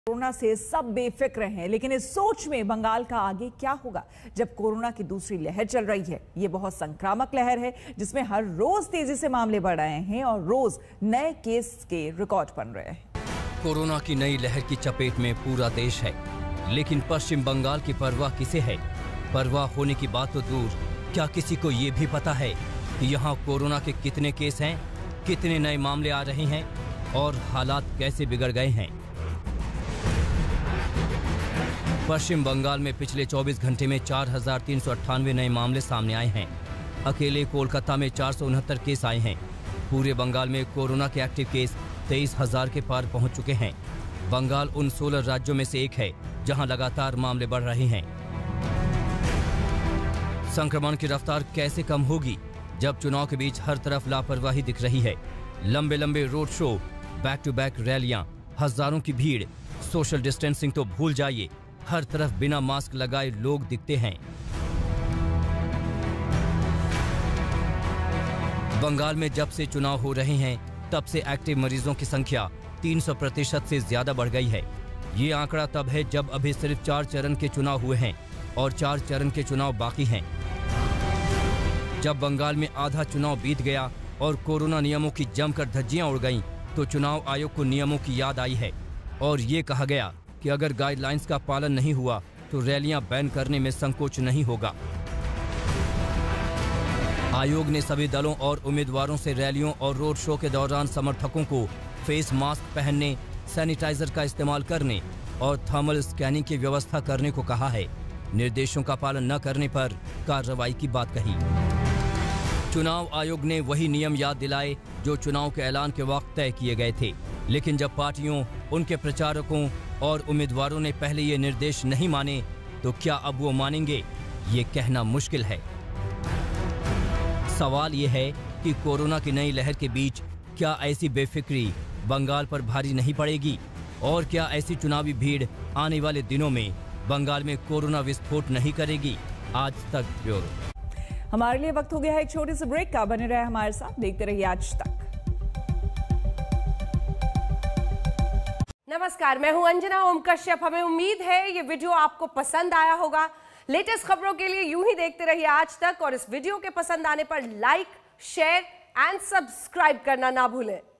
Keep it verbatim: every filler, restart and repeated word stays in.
Corona से सब बेफिक्र हैं, लेकिन इस सोच में बंगाल का आगे क्या होगा जब कोरोना की दूसरी लहर चल रही है। ये बहुत संक्रामक लहर है जिसमें हर रोज तेजी से मामले बढ़ रहे हैं और रोज नए केस के रिकॉर्ड बन रहे हैं। कोरोना की नई लहर की चपेट में पूरा देश है, लेकिन पश्चिम बंगाल की परवाह किसे है? परवाह होने की बात तो दूर, क्या किसी को ये भी पता है कि यहाँ कोरोना के कितने केस हैं, कितने नए मामले आ रहे हैं और हालात कैसे बिगड़ गए हैं? पश्चिम बंगाल में पिछले चौबीस घंटे में चार हजार तीन सौ अट्ठानवे नए मामले सामने आए हैं। अकेले कोलकाता में चार सौ उनहत्तर केस आए हैं। पूरे बंगाल में कोरोना के एक्टिव केस तेईस हजार के पार पहुंच चुके हैं। बंगाल उन सोलह राज्यों में से एक है जहां लगातार मामले बढ़ रहे हैं। संक्रमण की रफ्तार कैसे कम होगी जब चुनाव के बीच हर तरफ लापरवाही दिख रही है? लंबे लंबे road show, back to back रैलियां, हजारों की भीड़, सोशल डिस्टेंसिंग तो भूल जाइए, हर तरफ बिना मास्क लगाए लोग दिखते हैं। बंगाल में जब से चुनाव हो रहे हैं तब से एक्टिव मरीजों की संख्या तीन सौ प्रतिशत से ज्यादा बढ़ गई है। ये आंकड़ा तब है जब अभी सिर्फ चार चरण के चुनाव हुए हैं और चार चरण के चुनाव बाकी हैं। जब बंगाल में आधा चुनाव बीत गया और कोरोना नियमों की जमकर धज्जियां उड़ गईं, तो चुनाव आयोग को नियमों की याद आई है और ये कहा गया कि अगर गाइडलाइंस का पालन नहीं हुआ तो रैलियां बैन करने में संकोच नहीं होगा। आयोग ने सभी दलों और उम्मीदवारों से रैलियों और रोड शो के दौरान समर्थकों को फेस मास्क पहनने, सैनिटाइजर का इस्तेमाल करने और थर्मल स्कैनिंग की व्यवस्था करने को कहा है। निर्देशों का पालन न करने पर कार्रवाई की बात कही। चुनाव आयोग ने वही नियम याद दिलाए जो चुनाव के ऐलान के वक्त तय किए गए थे, लेकिन जब पार्टियों, उनके प्रचारकों और उम्मीदवारों ने पहले ये निर्देश नहीं माने तो क्या अब वो मानेंगे, ये कहना मुश्किल है। सवाल ये है कि कोरोना की नई लहर के बीच क्या ऐसी बेफिक्री बंगाल पर भारी नहीं पड़ेगी और क्या ऐसी चुनावी भीड़ आने वाले दिनों में बंगाल में कोरोना विस्फोट नहीं करेगी? आज तक ब्यूरो। हमारे लिए वक्त हो गया है एक छोटे से ब्रेक का। बने रहे हमारे साथ, देखते रहिए आज तक। नमस्कार, मैं हूं अंजना ओम कश्यप। हमें उम्मीद है ये वीडियो आपको पसंद आया होगा। लेटेस्ट खबरों के लिए यूं ही देखते रहिए आज तक और इस वीडियो के पसंद आने पर लाइक, शेयर एंड सब्सक्राइब करना ना भूलें।